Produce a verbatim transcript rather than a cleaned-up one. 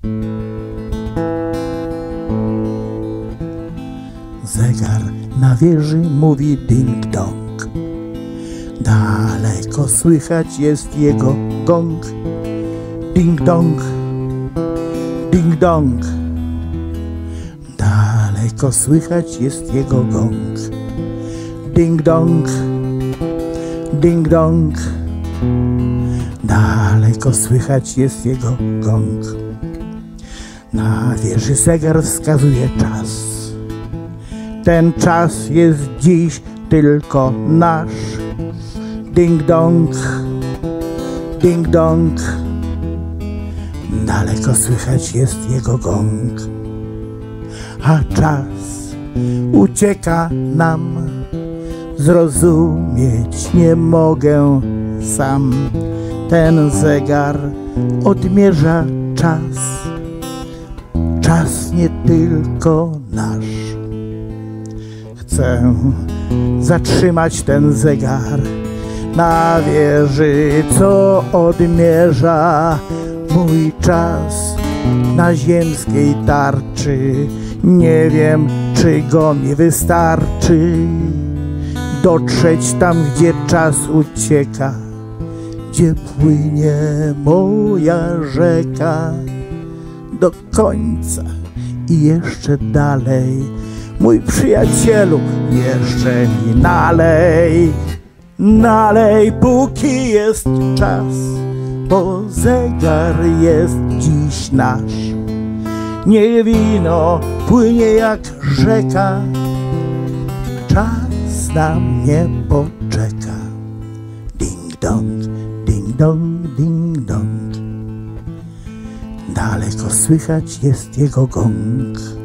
Zegar na wieży mówi ding-dong. Daleko słychać jest jego gong. Ding-dong, ding-dong. Daleko słychać jest jego gong. Ding-dong, ding-dong. Daleko słychać jest jego gong. Na wieży zegar wskazuje czas. Ten czas jest dziś tylko nasz. Ding-dong, ding-dong. Daleko słychać jest jego gong. A czas ucieka nam. Zrozumieć nie mogę sam. Ten zegar odmierza czas. Czas nie tylko nasz. Chcę zatrzymać ten zegar na wieży, co odmierza mój czas na ziemskiej tarczy. Nie wiem, czy go mi wystarczy dotrzeć tam, gdzie czas ucieka, gdzie płynie moja rzeka. Do końca i jeszcze dalej, mój przyjacielu, jeszcze mi nalej. Nalej, póki jest czas, bo zegar jest dziś nasz. Niech wino płynie jak rzeka, czas na mnie poczeka. Ding-dong, ding-dong, ding-dong. Daleko słychać jest jego gong.